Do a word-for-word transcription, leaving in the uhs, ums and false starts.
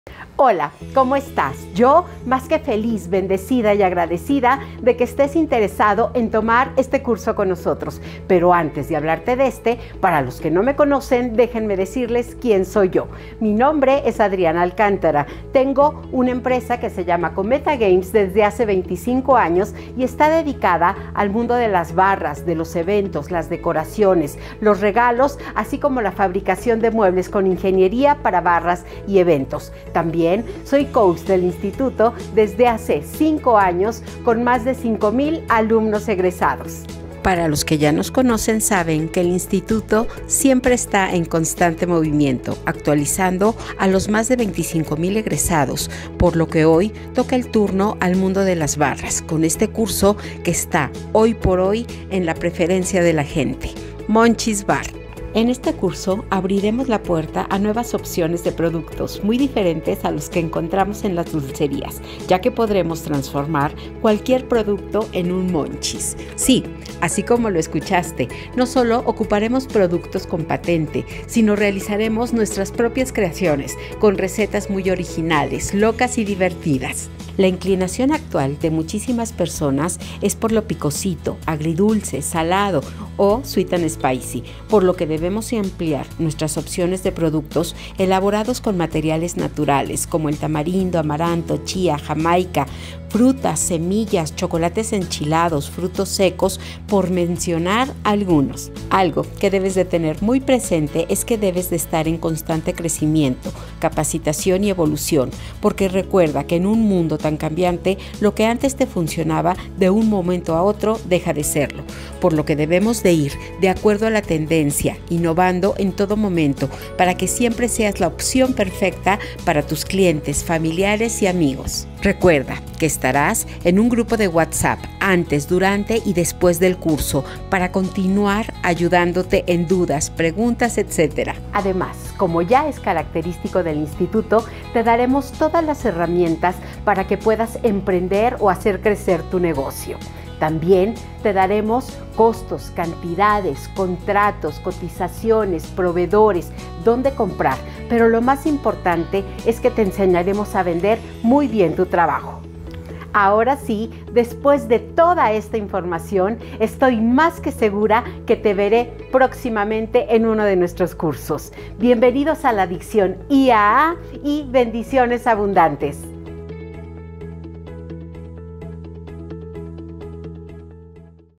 Hola, ¿cómo estás? Yo más que feliz, bendecida y agradecida de que estés interesado en tomar este curso con nosotros. Pero antes de hablarte de este, para los que no me conocen, déjenme decirles quién soy yo. Mi nombre es Adriana Alcántara. Tengo una empresa que se llama Cometa Games desde hace veinticinco años y está dedicada al mundo de las barras, de los eventos, las decoraciones, los regalos, así como la fabricación de muebles con ingeniería para barras y eventos. También soy coach del instituto desde hace cinco años con más de cinco mil alumnos egresados. Para los que ya nos conocen saben que el instituto siempre está en constante movimiento, actualizando a los más de veinticinco mil egresados, por lo que hoy toca el turno al mundo de las barras, con este curso que está hoy por hoy en la preferencia de la gente, Monchis Bar. En este curso abriremos la puerta a nuevas opciones de productos muy diferentes a los que encontramos en las dulcerías, ya que podremos transformar cualquier producto en un Monchis. Sí, así como lo escuchaste, no solo ocuparemos productos con patente, sino realizaremos nuestras propias creaciones con recetas muy originales, locas y divertidas. La inclinación actual de muchísimas personas es por lo picosito, agridulce, salado o sweet and spicy, por lo que debemos ampliar nuestras opciones de productos elaborados con materiales naturales como el tamarindo, amaranto, chía, jamaica, frutas, semillas, chocolates enchilados, frutos secos, por mencionar algunos. Algo que debes de tener muy presente es que debes de estar en constante crecimiento, capacitación y evolución, porque recuerda que en un mundo tan cambiante, lo que antes te funcionaba de un momento a otro deja de serlo, por lo que debemos de ir de acuerdo a la tendencia, innovando en todo momento, para que siempre seas la opción perfecta para tus clientes, familiares y amigos. Recuerda que estarás en un grupo de WhatsApp antes, durante y después del curso para continuar ayudándote en dudas, preguntas, etcétera. Además, como ya es característico del instituto, te daremos todas las herramientas para que puedas emprender o hacer crecer tu negocio. También te daremos costos, cantidades, contratos, cotizaciones, proveedores, dónde comprar. Pero lo más importante es que te enseñaremos a vender muy bien tu trabajo. Ahora sí, después de toda esta información, estoy más que segura que te veré próximamente en uno de nuestros cursos. Bienvenidos a la adicción I A A y bendiciones abundantes.